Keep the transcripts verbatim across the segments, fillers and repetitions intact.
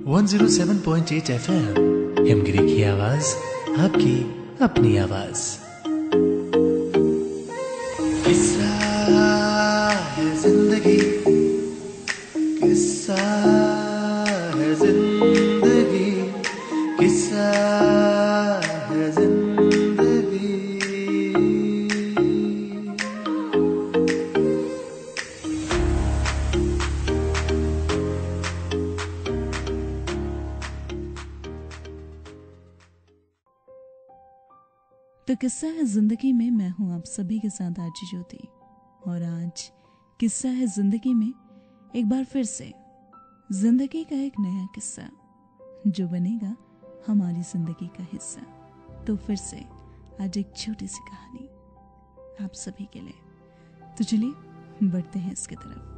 One zero seven point eight F M Himgiri की आवाज, आपकी अपनी आवाज। किस्सा है जिंदगी, किस्सा है जिंदगी, किस्सा है जिंदगी। तो किस्सा है जिंदगी में मैं हूं आप सभी के साथ आरजे ज्योति, और आज किस्सा है जिंदगी में एक बार फिर से जिंदगी का एक नया किस्सा जो बनेगा हमारी जिंदगी का हिस्सा। तो फिर से आज एक छोटी सी कहानी आप सभी के लिए। तो चलिए बढ़ते हैं इसकी तरफ।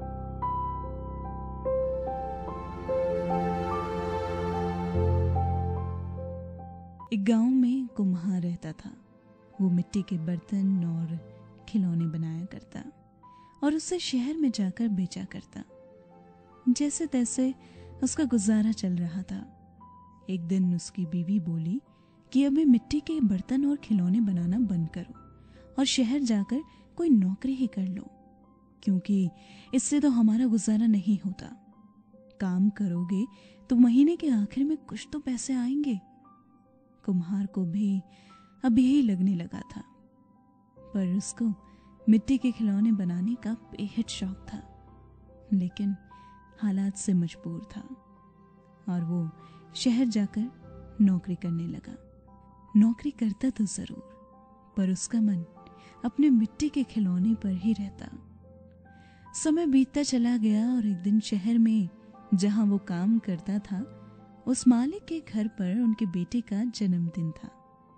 एक गांव में कुम्हार रहता था। वो मिट्टी के बर्तन और खिलौने बनाया करता और उसे शहर में जाकर बेचा करता। जैसे तैसे उसका गुजारा चल रहा था। एक दिन उसकी बीवी बोली कि अभी मिट्टी के बर्तन और खिलौने बनाना बंद करो और शहर जाकर कोई नौकरी ही कर लो, क्योंकि इससे तो हमारा गुजारा नहीं होता। काम करोगे तो महीने के आखिर में कुछ तो पैसे आएंगे। कुम्हार को भी अब यही लगने लगा था, पर उसको मिट्टी के खिलौने बनाने का बेहद शौक था, लेकिन हालात से मजबूर था और वो शहर जाकर नौकरी करने लगा। नौकरी करता तो जरूर, पर उसका मन अपने मिट्टी के खिलौने पर ही रहता। समय बीतता चला गया और एक दिन शहर में जहां वो काम करता था, उस मालिक के घर पर उनके बेटे का जन्मदिन था।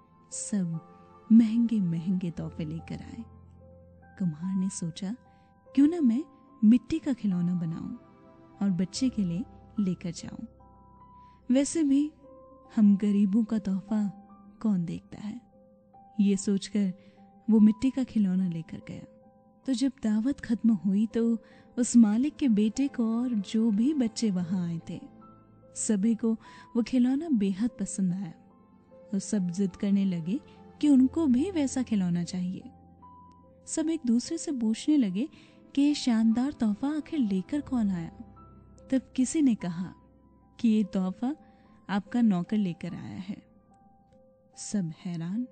सब महंगे महंगे तोहफे लेकर आए। कुम्हार ने सोचा क्यों ना मैं मिट्टी का खिलौना बनाऊं और बच्चे के लिए लेकर जाऊं। वैसे भी हम गरीबों का तोहफा कौन देखता है, ये सोचकर वो मिट्टी का खिलौना लेकर गया। तो जब दावत खत्म हुई तो उस मालिक के बेटे को और जो भी बच्चे वहां आए थे, सभी को वो खिलौना बेहद पसंद आया और सब जिद करने लगे कि उनको भी वैसा खिलौना चाहिए। सब एक दूसरे से पूछने लगे कि ये शानदार तोहफा आखिर लेकर कौन आया। तब किसी ने कहा कि ये तोहफा आपका नौकर लेकर आया है। सब हैरान।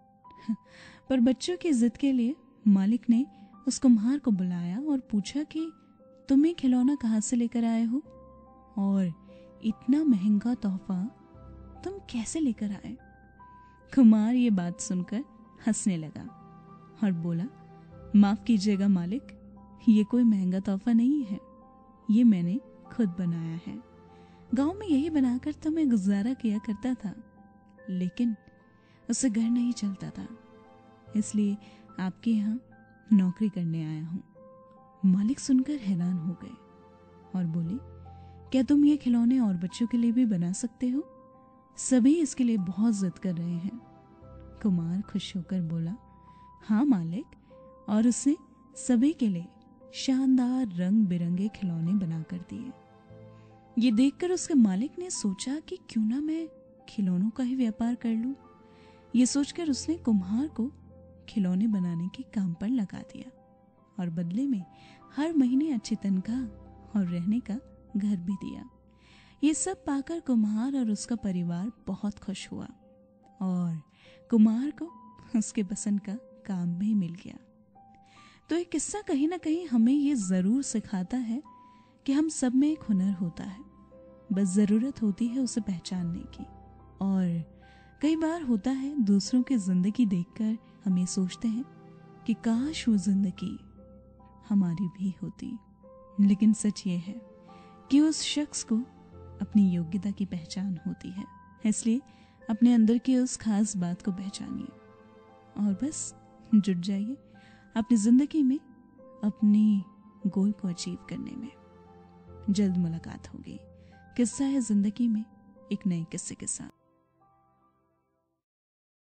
पर बच्चों की जिद के लिए मालिक ने उस कुम्हार को बुलाया और पूछा कि तुम ये खिलौना कहाँ से लेकर आए हो और इतना महंगा तोहफा तुम कैसे लेकर आए। कुम्हार ये बात सुनकर हंसने लगा और बोला, माफ कीजिएगा मालिक, ये कोई महंगा तोहफा नहीं है, ये मैंने खुद बनाया है। गांव में यही बनाकर तो मैं गुजारा किया करता था, लेकिन उससे घर नहीं चलता था, इसलिए आपके यहाँ नौकरी करने आया हूं। मालिक सुनकर हैरान हो गए और बोले, क्या तुम ये खिलौने और बच्चों के लिए भी बना सकते हो? सभी इसके लिए बहुत जिद कर रहे हैं। कुमार खुश होकर बोला, हाँ मालिक, और उसने सभी के लिए शानदार रंग बिरंगे खिलौने बनाकर दिए। ये देखकर उसके मालिक ने सोचा कि क्यों ना मैं खिलौनों का ही व्यापार कर लूं। ये सोचकर उसने कुम्हार को खिलौने बनाने के काम पर लगा दिया और बदले में हर महीने अच्छी तनख्वाह और रहने का घर भी दिया। ये सब पाकर कुम्हार और उसका परिवार बहुत खुश हुआ और कुम्हार को उसके पसंद का काम भी मिल गया। तो ये किस्सा कहीं ना कहीं हमें ये जरूर सिखाता है कि हम सब में एक हुनर होता है, बस जरूरत होती है उसे पहचानने की। और कई बार होता है दूसरों की जिंदगी देखकर हम ये सोचते हैं कि काश वो जिंदगी हमारी भी होती, लेकिन सच ये है कि उस शख्स को अपनी योग्यता की पहचान होती है। इसलिए अपने अंदर की उस खास बात को पहचानिए और बस जुट जाइए अपनी जिंदगी में अपनी गोल को अचीव करने में। जल्द मुलाकात होगी किस्सा है जिंदगी में एक नए किस्से के साथ।